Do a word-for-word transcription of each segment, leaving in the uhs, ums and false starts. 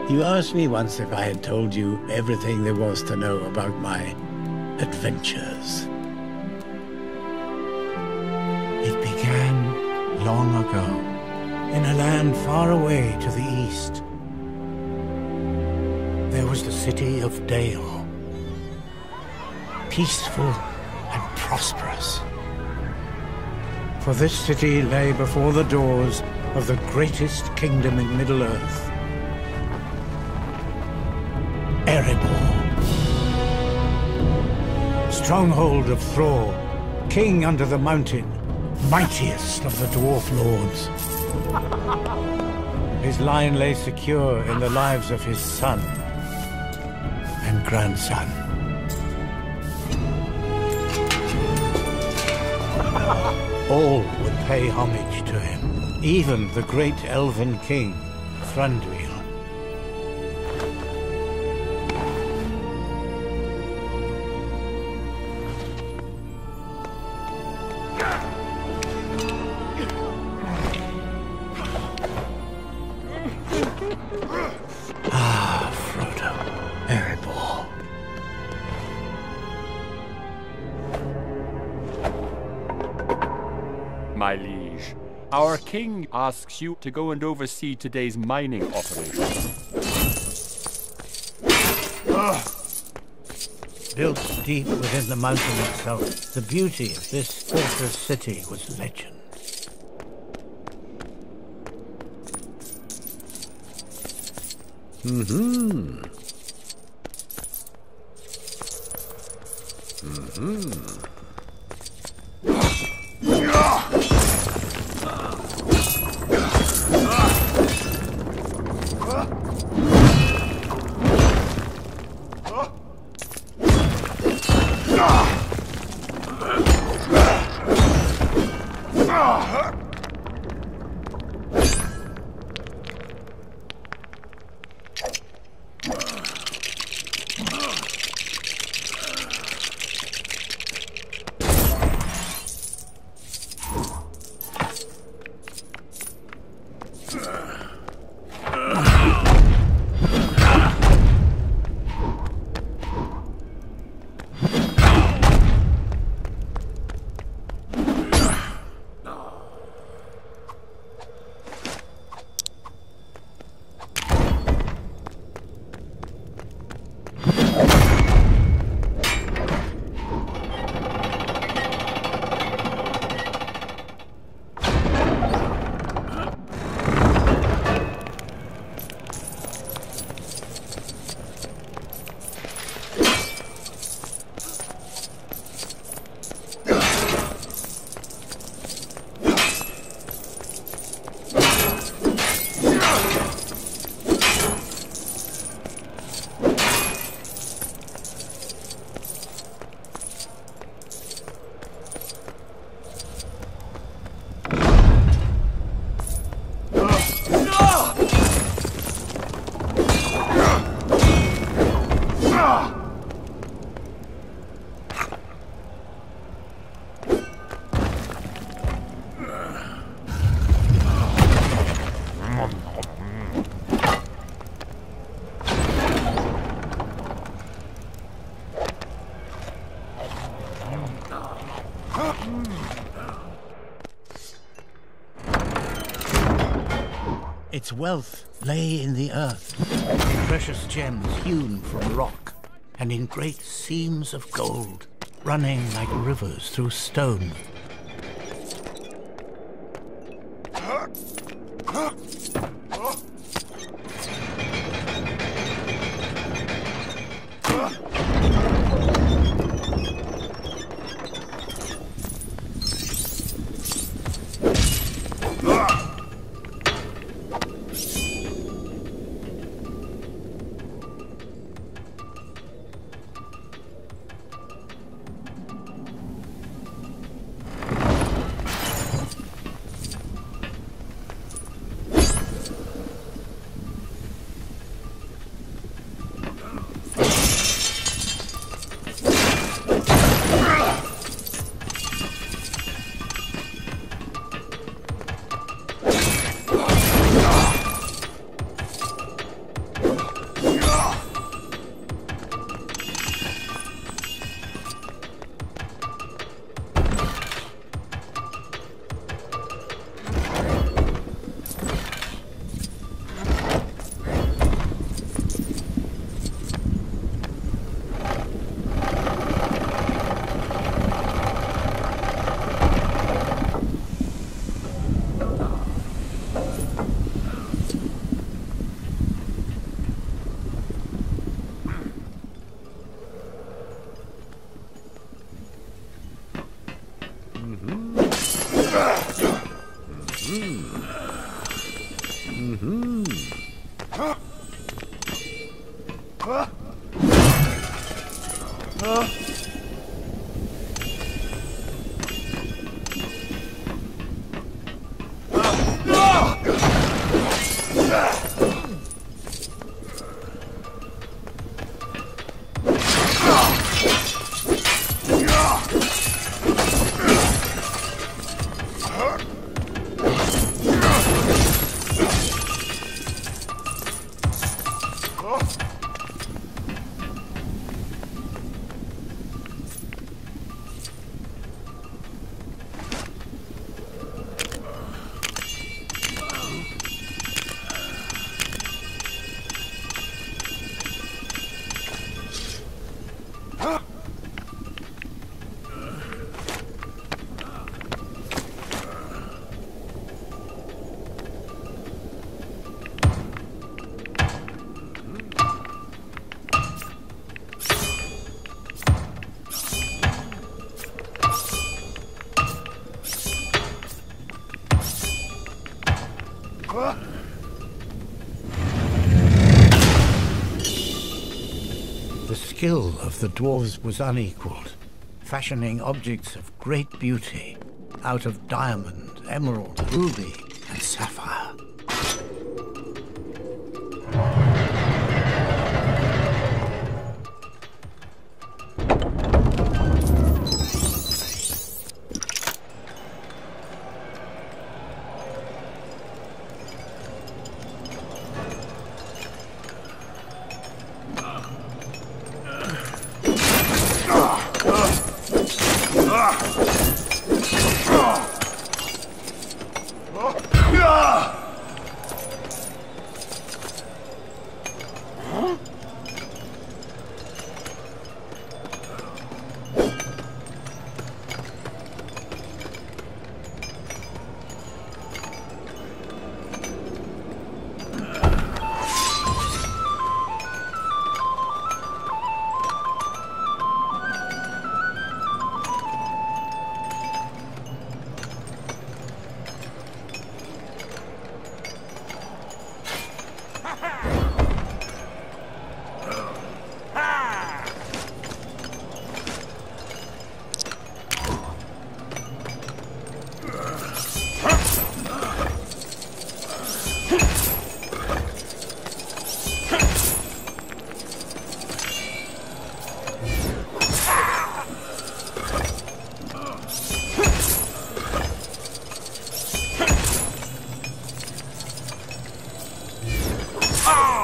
You asked me once if I had told you everything there was to know about my adventures. It began long ago, in a land far away to the east. There was the city of Dale, peaceful and prosperous. For this city lay before the doors of the greatest kingdom in Middle-earth, Erebor. Stronghold of Thror, king under the mountain, mightiest of the dwarf lords. His line lay secure in the lives of his son and grandson. All would pay homage to him, even the great elven king, Thranduil. Ah, Frodo, Erebor. My liege, our king asks you to go and oversee today's mining operation. Built deep within the mountain itself, the beauty of this fortress city was legend. Mm-hmm. Mm-hmm. Its wealth lay in the earth, precious gems hewn from rock, and in great seams of gold, running like rivers through stone. The skill of the dwarves was unequaled, fashioning objects of great beauty out of diamond, emerald, ruby, and sapphire. Ah!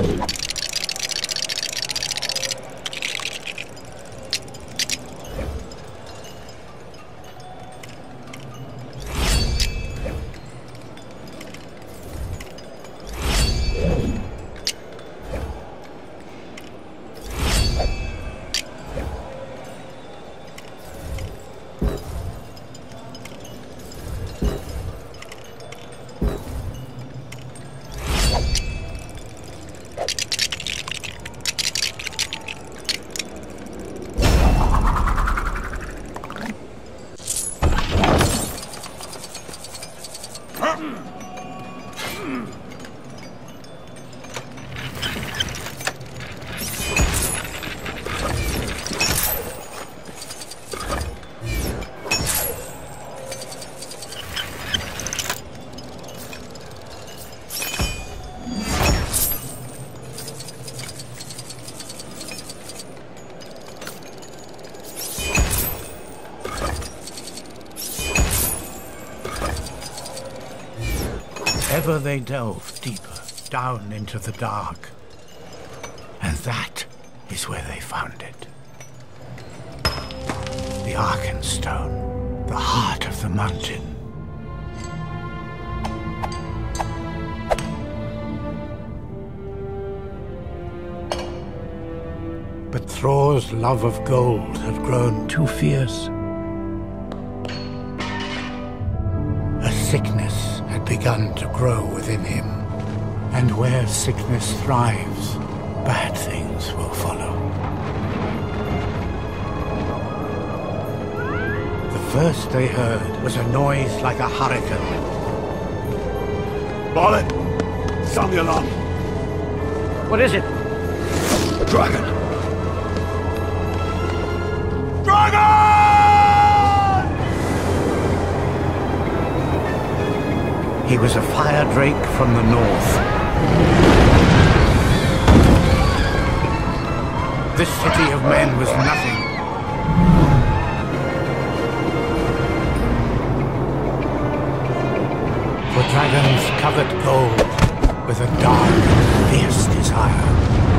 Ever they delve deeper, down into the dark. And that is where they found it. The Arkenstone, the heart of the mountain. But Thror's love of gold had grown too fierce. A sickness had begun to grow within him, and where sickness thrives, bad things will follow. The first they heard was a noise like a hurricane. Bollet! Sound the alarm! What is it? Dragon! Dragon! He was a fire drake from the north. This city of men was nothing. For dragons covered gold with a dark, fierce desire.